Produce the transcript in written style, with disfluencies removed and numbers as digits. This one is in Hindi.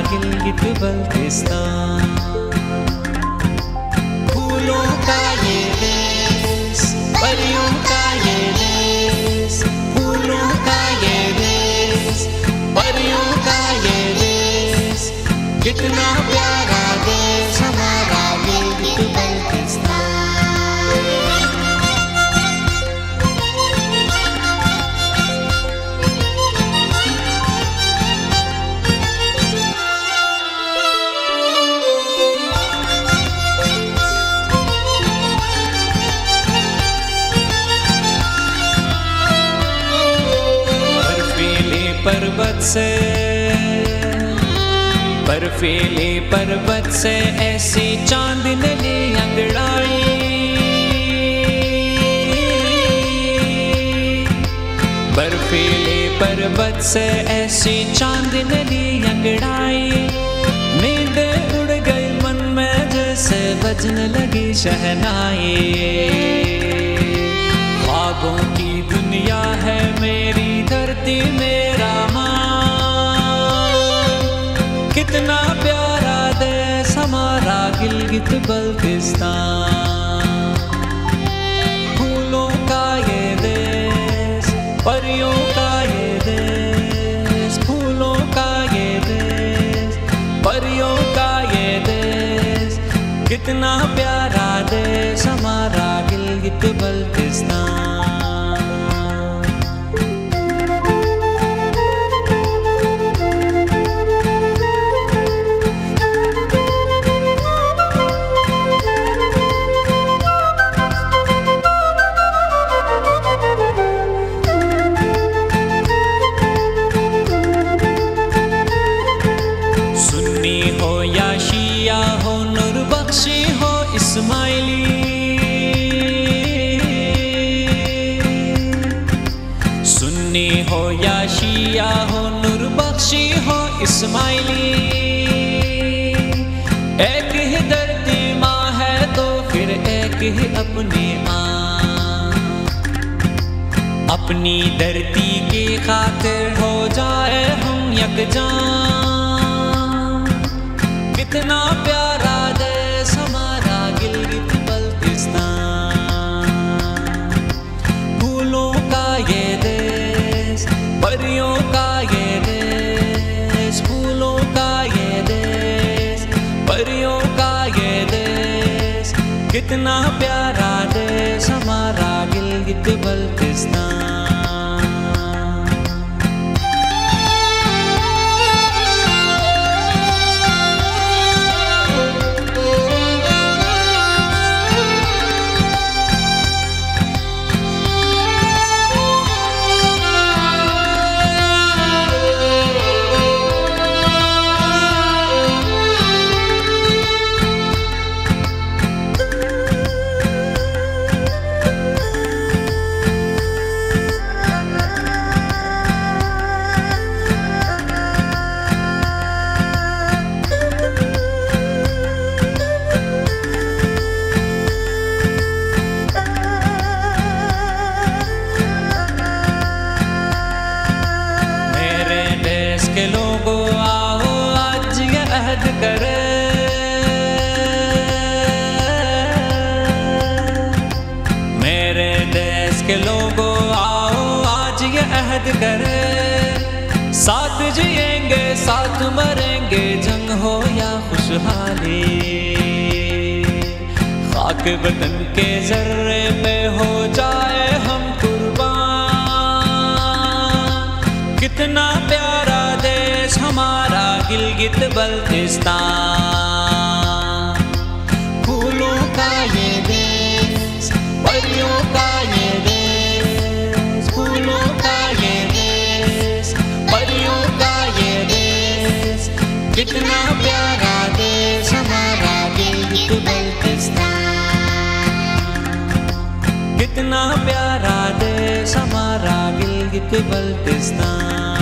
गिलगित बल्तिस्तान। फूलों का ये देश, परियों का ये देश, फूलों का ये देश, परियों का ये देश, कितना प्यारा देश हमारा गिलगित बल्तिस्तान। बर्फीले पर्वत से ऐसी चांदनी अंगड़ाई, बर्फीले पर्वत से ऐसी चांदनी अंगड़ाई। नींद उड़ गई मन में जैसे बजने लगी शहनाई। ख्वाबों की दुनिया है मेरी धरती मेरा माँ, कितना प्यारा देश हमारा गिलगित बल्तिस्तान। फूलों का ये देश, परियों का ये देश, फूलों का ये देश, परियों का ये देश, कितना प्यारा देश हमारा गिलगित बल्तिस्तान। सुन्नी हो या शिया हो, नूर बख्शी हो इस्माइली, एक ही धरती माँ है तो फिर एक ही अपनी माँ। अपनी धरती की खातिर हो जाए हम यकजान, कितना प्यारा देश हमारा गिलगित बल्तिस्तान। फूलों का ये देश, परियों का ये देश, फूलों का ये देश, परियों का ये देश, कितना प्यारा देश हमारा गिलगित बल्तिस्तान। साथ जिएंगे साथ मरेंगे, जंग हो या खुशहाली। खाक वतन के जर्रे पे हो जाए हम कुर्बान, कितना प्यारा देश हमारा गिलगित बल्तिस्तान। फूलों का ये देश, परियों का ये देश, फूलों का ये देश, परियों का ये देश, कितना प्यारा देश हमारा गिलगित बल्तिस्तान। कितना प्यारा देश हमारा गिलगित बल्तिस्तान।